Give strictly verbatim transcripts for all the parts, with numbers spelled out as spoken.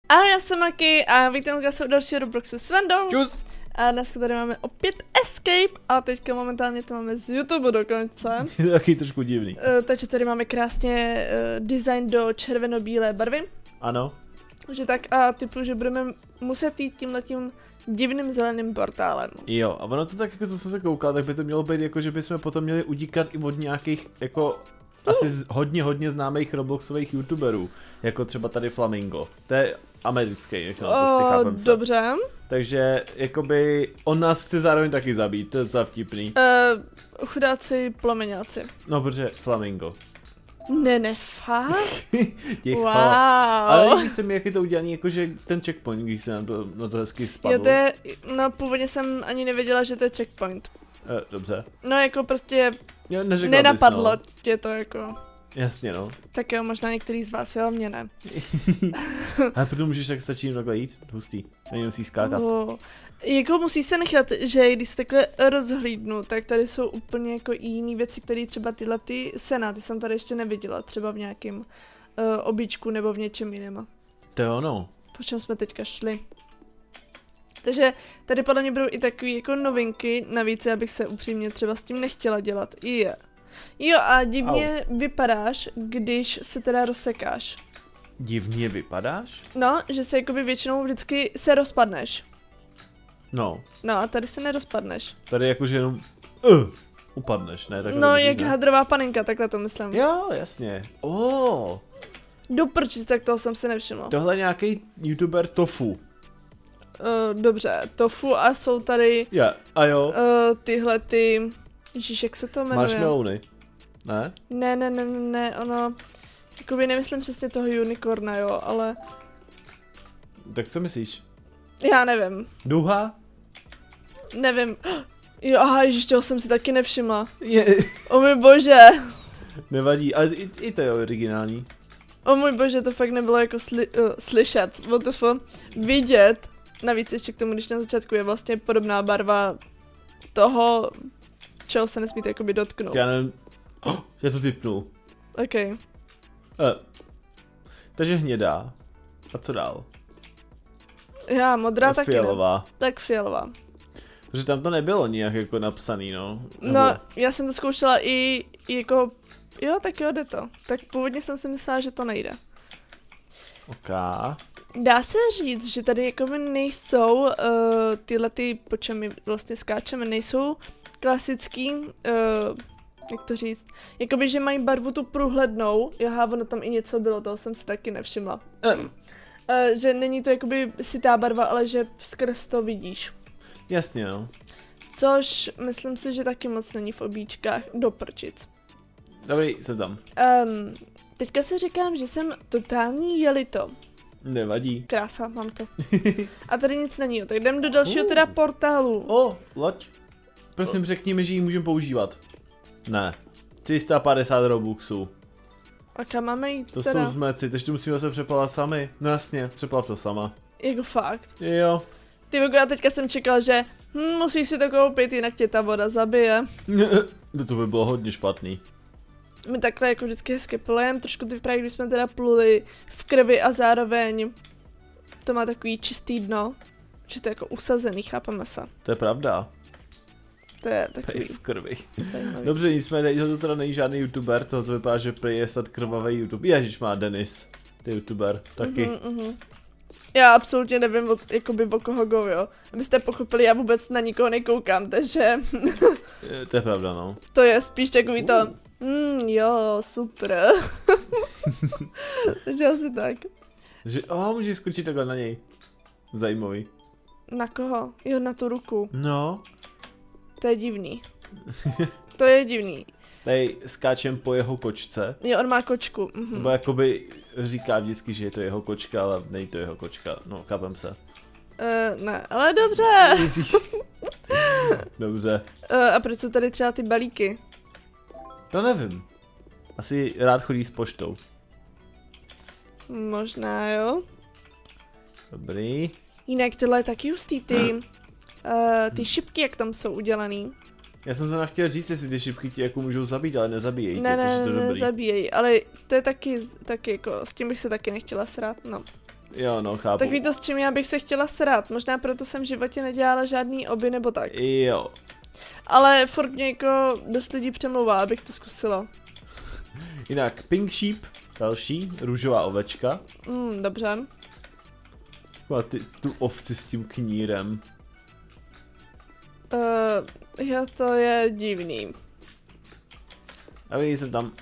Ahoj, já jsem Maki a vítám vás u dalšího Robloxu s Vendou. Čus. A dneska tady máme opět Escape a teďka momentálně to máme z YouTube dokonce. Je to taky trošku divný. Uh, takže tady máme krásně uh, design do červeno-bílé barvy. Ano. Takže tak a typu, že budeme muset jít tímhletím divným zeleným portálem. Jo, a ono to tak, jako co jsem se koukal, tak by to mělo být jako, že bychom potom měli udíkat i od nějakých, jako, uh. asi z, hodně, hodně známých Robloxových YouTuberů. Jako třeba tady Flamingo. To je americký, jako oh, prostě dobře. Takže, jakoby, on nás chce zároveň taky zabít, to je docela vtipný. Uh, chudáci plomeňáci. No, protože Flamingo. Ne, ne, fakt? Ticho. Wow. Ale líbí se mi, jak je to udělané, jakože ten checkpoint, když se nám to, na to hezky spadl. Jo, to je, no původně jsem ani nevěděla, že to je checkpoint. Eh, dobře. No jako prostě Jo, nenapadlo bys, no. tě to jako. Jasně, no. Tak jo, možná některý z vás, jo, mě ne. Ale proto můžeš tak stačí takhle jít, hustý, ani musíš skákat. Oh. Jako musí se nechat, že když se takhle rozhlídnu, tak tady jsou úplně jako jiné věci, které třeba tyhle ty senáty jsem tady ještě neviděla, třeba v nějakém uh, obíčku nebo v něčem jiném. To je ono. Po čem jsme teďka šli. Takže tady podle mě budou i takové jako novinky, navíc já bych se upřímně třeba s tím nechtěla dělat. Je. Jo a divně Au. vypadáš, když se teda rozsekáš. Divně vypadáš? No, že se jakoby většinou vždycky se rozpadneš. No. No a tady se nerozpadneš. Tady jakože jenom uh, upadneš, ne? Takhle no, myslíš, jak ne? hadrová panenka, takhle to myslím. Jo, jasně. Oh. Doprčit, tak toho jsem si nevšimla. Tohle je nějaký YouTuber Tofu. Uh, dobře, Tofu a jsou tady yeah. a jo. Uh, tyhle ty... Ježíš, jak se to jmenuje? Marshmallowny. Ne? Ne, ne, ne, ne, ne, ono... Jakoby nemyslím přesně toho unicorna, jo, ale... Tak co myslíš? Já nevím. Duha? Nevím. Jo, aha, ježiš, toho jsem si taky nevšimla. Je. O můj bože. Nevadí, ale i, i to je originální. O můj bože, to fakt nebylo jako sli, uh, slyšet, what the fuck, vidět. Navíc ještě k tomu, když na začátku je vlastně podobná barva toho, čeho se nesmíte jakoby dotknout. Já nevím. Oh, já to typnul. OK. Eh. Takže hnědá. A co dál? Já, modrá a taky fialová. Ne. Tak fialová. Protože tam to nebylo nijak jako napsaný, no. Nebo... No, já jsem to zkoušela i, i jako, jo, tak jo, jde to. Tak původně jsem si myslela, že to nejde. OK. Dá se říct, že tady jakoby nejsou uh, tyhle ty, po čem my vlastně skáčeme, nejsou klasický, uh, jak to říct, jakoby, že mají barvu tu průhlednou, aha, ono tam i něco bylo, toho jsem si taky nevšimla. Uh, uh, že není to jakoby sitá barva, ale že skrz to vidíš. Jasně, no. Což myslím si, že taky moc není v obíčkách do prčic. Dobrý, jsem tam. Um, teďka si říkám, že jsem totální jelito. Nevadí. Krása, mám to. A tady nic není, jo. Tak jdem do dalšího uh. teda portálu. O, oh, loď. Prosím, řekni mi, že ji můžeme používat. Ne. tři sta padesát robuxů. A kam máme jít To teda? jsou zmeci, takže to musíme se přeplavat sami. No jasně, přeplav to sama. Jako fakt. Jo. Ty já teďka jsem čekal, že hm, musíš si to koupit, jinak tě ta voda zabije. To by bylo hodně špatný. My takhle jako vždycky hezky plujeme, trošku to vypadá, když jsme teda pluli v krvi a zároveň to má takový čistý dno, že to je jako usazený, chápeme se. To je pravda. To je takový v krvi. zajímavý. Dobře, nicméně, to teda není žádný YouTuber, to vypadá, že prý je snad krvavý YouTube. Ježiš, má Denis, ty YouTuber, taky. Mm-hmm, mm-hmm. Já absolutně nevím, o, jakoby o koho go, jo. Abyste pochopili, já vůbec na nikoho nekoukám, takže... To je pravda, no. To je spíš takový to... Mm, jo, super. Takže asi tak. Že, oh, můžeš skočit takhle na něj. Zajímavý. Na koho? Jo, na tu ruku. No. To je divný. To je divný. Tady skáčem po jeho kočce. Jo, on má kočku. Mhm. Nebo jakoby říká vždycky, že je to jeho kočka, ale není to jeho kočka. No, chápem se. Uh, ne, ale dobře. Dobře. Uh, a proč jsou tady třeba ty balíky? To nevím. Asi rád chodí s poštou. Možná, jo. Dobrý. Jinak tohle je taky hustý, ty, uh, ty šipky, jak tam jsou udělaný. Já jsem se chtěl říct, jestli ty šipky ti jako můžou zabít, ale nezabíjejí. Ne, tě, ne, to ne, dobrý. nezabíjejí, ale to je taky, taky jako, s tím bych se taky nechtěla srát, no. Jo, no, chápu. Takový to, s čím já bych se chtěla srát. Možná proto jsem v životě nedělala žádný oby nebo tak. Jo. Ale furt mě jako dost lidí přemlouvá, abych to zkusila. Jinak Pink Sheep, další, růžová ovečka. Mm, dobře. A ty, tu ovci s tím knírem. Uh, jo, to je divný. A vidíš jsem tam.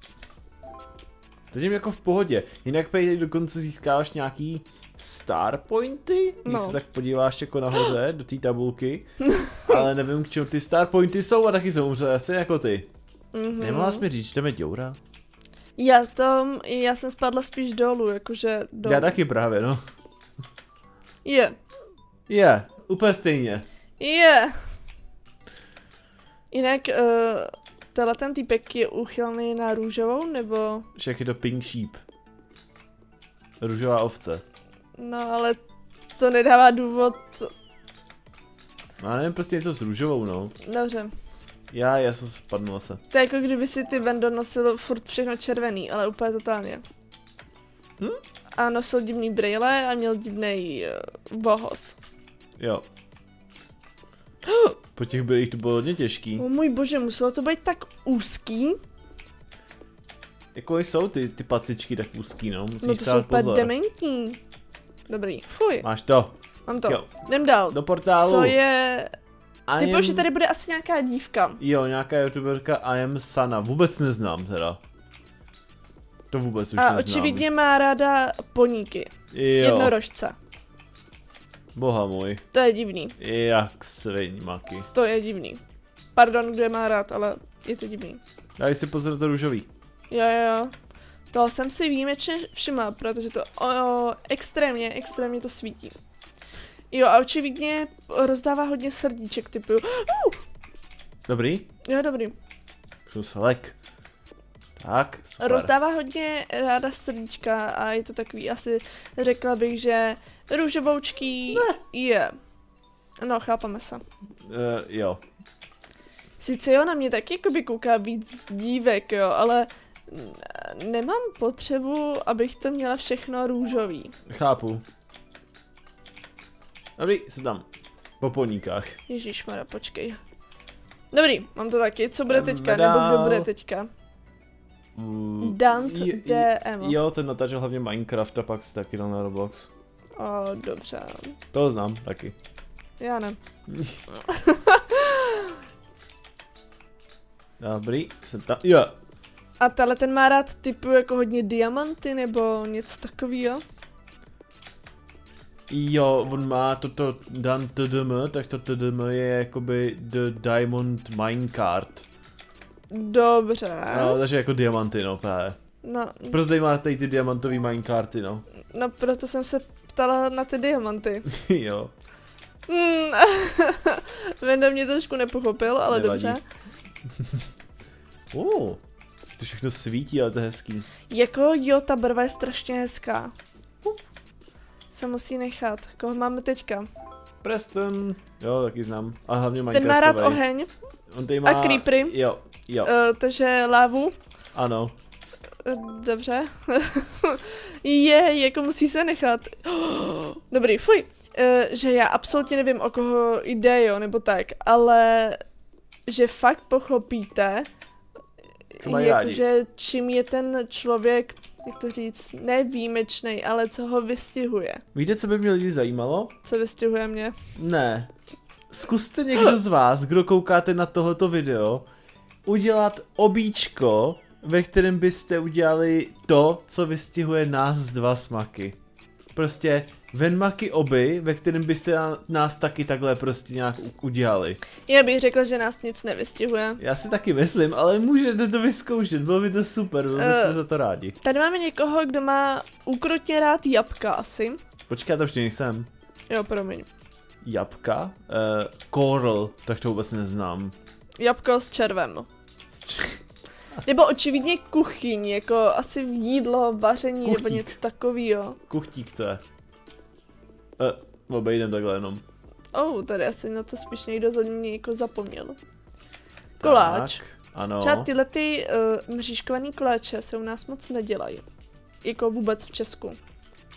Teď jako v pohodě. Jinak pejde dokonce získáš nějaký star pointy, když No. se tak podíváš jako nahoře do té tabulky. Ale nevím, k čemu ty star pointy jsou a taky jsou umřelé, jako ty. Mm-hmm. Nemohla jsi mi říct, že tam je děura? Já tom, já jsem spadla spíš dolů, jakože dolů. Já taky právě, no. Je. Je, yeah, úplně stejně. Je. Jinak, uh, tenhle ten týpek je úchylný na růžovou, nebo? Však je to Pink Sheep. Růžová ovce. No, ale to nedává důvod. No já nevím, prostě něco s růžovou, no. Dobře. Já, já jsem spadnul se. To je jako kdyby si ty Vendo nosil furt všechno červený, ale úplně totálně. Hm? A nosil divný brýle a měl divnej uh, vohos. Jo. Po těch brýlích to bylo hodně těžký. O můj bože, muselo to být tak úzký. Jako jsou ty, ty pacičky tak úzký, no. Musíš No to si jsou dát úplně pozor. dementní. Dobrý, fuj, Máš to. mám to. Jo. Jdem dál. Do portálu. Co je... I Typu, am... že tady bude asi nějaká dívka. Jo, nějaká youtuberka I am Sana. Vůbec neznám teda. To vůbec už A neznám. očividně má ráda poníky. Jo. Jednorožce. Boha můj. To je divný. Jak sviňmaky. To je divný. Pardon, kdo je má rád, ale je to divný. Daj si pozor to růžový. Jo, jo, jo. To jsem si výjimečně všimla, protože to o, o, extrémně, extrémně to svítí. Jo, a očividně rozdává hodně srdíček, typu. Uh, Dobrý? jo, dobrý. Šel se lek. Tak, super. Rozdává hodně ráda srdíčka a je to takový asi, řekla bych, že růžovoučký je. No, chápeme se. Uh, jo. Sice jo, na mě taky jakoby kouká víc dívek, jo, ale nemám potřebu, abych to měla všechno růžový. Chápu. Dobrý, jsem tam. Po poníkách. Ježišmarja, počkej. Dobrý, mám to taky. Co bude Jdeme teďka? dál. Nebo kdo bude teďka? Mm, Dant j- j- D M. Jo, ten natáčel hlavně Minecraft a pak se taky dal na Roblox. O, dobře. To znám taky. Já ne. Dobrý, jsem tam. Jo. A tahle ten má rád typu jako hodně diamanty nebo něco takového? Jo, on má toto Dan T D M, tak to T D M je jakoby The Diamond Minecart. Dobře. No, takže jako diamanty, no, právě. No, Proto tady má tady ty diamantový minecarty, no. no proto jsem se ptala na ty diamanty. Jo. Hmm. Venda mě trošku nepochopil, ale Nevadí. dobře. Uh, to všechno svítí, ale to je hezký. Jako jo, ta barva je strašně hezká. Se musí nechat. Koho máme teďka? Preston. Jo, taky znám. A hlavně Ten má rád Minecraftovej. oheň, On tady má... a creepery. Jo, jo, uh, takže lávu. ano. Uh, dobře. Je, jako musí se nechat. Dobrý, fuj. Uh, že já absolutně nevím, o koho jde, jo, nebo tak, ale že fakt pochopíte, Co mají rádi. že čím je ten člověk, jak to říct, ne výjimečnej, ale co ho vystihuje. Víte, co by mě lidi zajímalo? Co vystihuje mě? Ne. Zkuste někdo z vás, kdo koukáte na tohoto video, udělat obíčko, ve kterém byste udělali to, co vystihuje nás dva smaky. Prostě venmaky oby, ve kterém byste nás taky takhle prostě nějak udělali. Já bych řekla, že nás nic nevystihuje. Já si taky myslím, ale můžete to vyzkoušet, bylo by to super, byli bychom Uh. za to rádi. Tady máme někoho, kdo má úkrutně rád jabka asi. Počkej, to už nejsem. Jo, promiň. Jabka? Uh, Coral, tak to vůbec neznám. Jabko s červem. Nebo očividně kuchyň, jako asi jídlo, vaření Kuchtík. nebo něco takového. Kuchtík to je. Uh, obejdem takhle jenom. Oh, tady asi na to spíš někdo za mě jako zapomněl. Koláč. Tak, ano. Třeba tyhle ty uh, mřížkovaný koláče se u nás moc nedělají. Jako vůbec v Česku.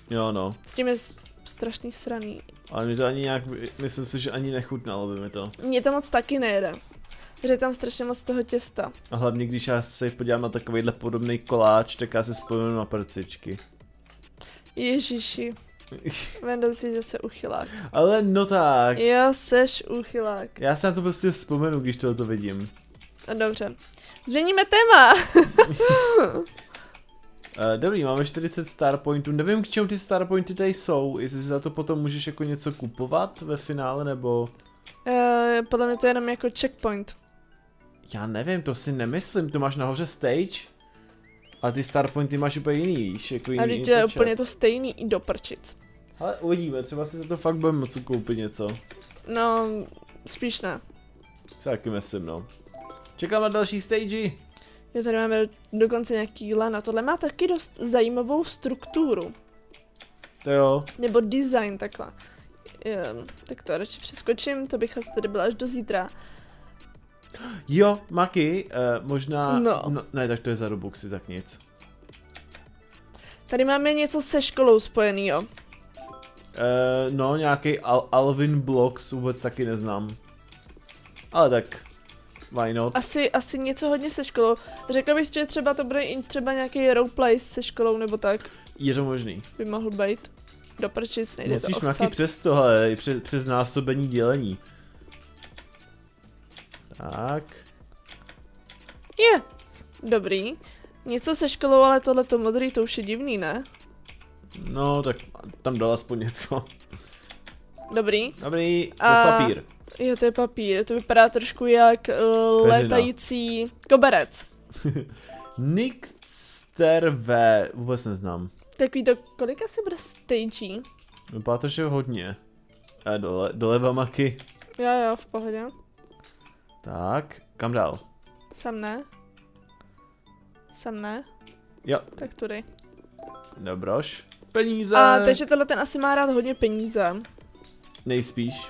Jo no. S tím je s- strašný sraný. Ale mi to ani nějak, myslím si, že ani nechutnalo by mi to. Mně to moc taky nejde. Že je tam strašně moc toho těsta. A hlavně když já se podívám na takovýhle podobný koláč, tak já se vzpomenu na prcičky. Ježiši. Vendel si, že se uchylák. Ale no tak. Jo, seš uchylák. Já se na to prostě vzpomenu, když tohoto vidím. No dobře. Změníme téma. Uh, dobrý, máme čtyřicet star pointů, nevím k čemu ty star pointy tady jsou, jestli si za to potom můžeš jako něco kupovat ve finále, nebo... Uh, podle mě to je jenom jako checkpoint. Já nevím, to si nemyslím, to máš nahoře stage, a ty star pointy máš úplně jiný, víš, jako jiný, A jiný teď je počet. úplně to stejný i do prčic. Ale uvidíme, třeba si za to fakt budeme moci koupit něco. No, spíš ne. Co taky myslím, no. Čekám na další stage. Jo, tady máme dokonce nějaký lana. Tohle má taky dost zajímavou strukturu. To jo. Nebo design takhle. Um, tak to radši přeskočím, to bych asi tady byla až do zítra. Jo, Maki, uh, možná... No. no. Ne, tak to je za Robuxy, tak nic. Tady máme něco se školou spojenýho. Uh, no, nějaký Al Alvin Blocks vůbec taky neznám. Ale tak, why not? Asi, asi něco hodně se školou. Řekla bych, že třeba to bude i třeba nějaký roleplay se školou nebo tak. Je to možný. By mohl být. Do prčic, nejde Musíš to Maki ochcat. přes tohle, přes, přes násobení dělení. Tak. Je. Dobrý. Něco se školou, ale tohleto modrý, to už je divný, ne? No, tak tam dal aspoň něco. Dobrý. Dobrý, přes A- papír. Jo, to je papír, to vypadá trošku jak uh, létající koberec. Nixter V, vůbec neznám. Takový to, kolik asi bude stagí? Vypadá to, že hodně. A dole, doleva Maki. Jo, jo, v pohodě. Tak, kam dál? Sem ne. Sem ne. Jo, Tak tudy. dobroš. Peníze. A takže tenhle ten asi má rád hodně peníze. Nejspíš.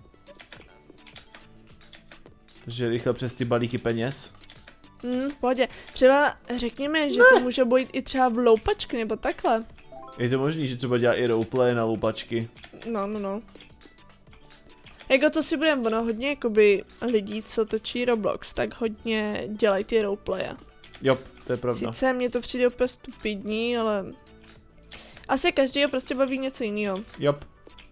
Že rychle přes ty balíky peněz. Hm, v pohodě. Třeba řekněme, že to může být i třeba v loupačky nebo takhle. Je to možný, že třeba dělá i roleplay na loupačky. No, no, no. Jako to si budeme, ono hodně jakoby lidí, co točí Roblox, tak hodně dělají ty roleplaye. Jo, to je pravda. Sice mně to přijde úplně stupidní, ale... Asi každý prostě baví něco jiného. Jop.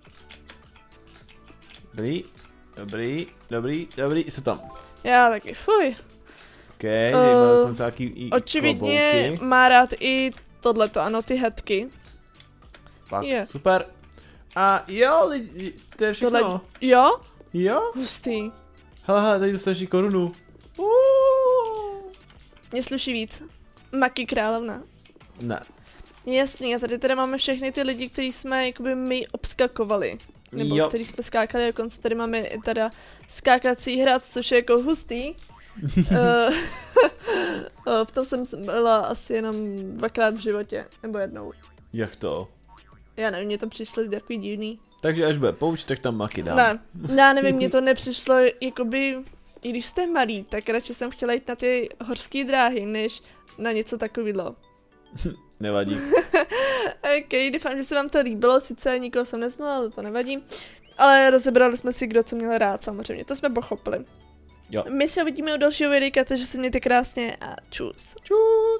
Dobrý, dobrý, dobrý, dobrý, jsem tam. Já taky, fuj. OK, tady Uh, máme dokonce nějaký i Očividně klobouky. má rád i tohleto, ano, ty hetky. Fakt, je. super. A jo, lidi, to je všechno. Tohle, jo? Jo? Hustý. Hele, hele, tady dostaneš i korunu. Uh. Mně sluší víc. Maki královna. Ne. Jasný, a tady teda máme všechny ty lidi, který jsme jakoby my obskakovali. Nebo Jo. který jsme skákali, dokonce tady máme i teda skákací hrad, což je jako hustý. Eh, v tom jsem byla asi jenom dvakrát v životě, nebo jednou. Jak to? Já nevím, mně to přišlo takový divný. Takže až bude pouč, tak tam Maki dám. Ne, já nevím, mně to nepřišlo, jakoby, i když jste malý, tak radši jsem chtěla jít na ty horské dráhy, než na něco takového. Nevadí. Ok, doufám, že se vám to líbilo, sice nikoho jsem neznala, ale to nevadí. Ale rozebrali jsme si, kdo co měl rád, samozřejmě, to jsme pochopili. Jo. My se uvidíme u dalšího videa, takže se mějte krásně a čus. Čus.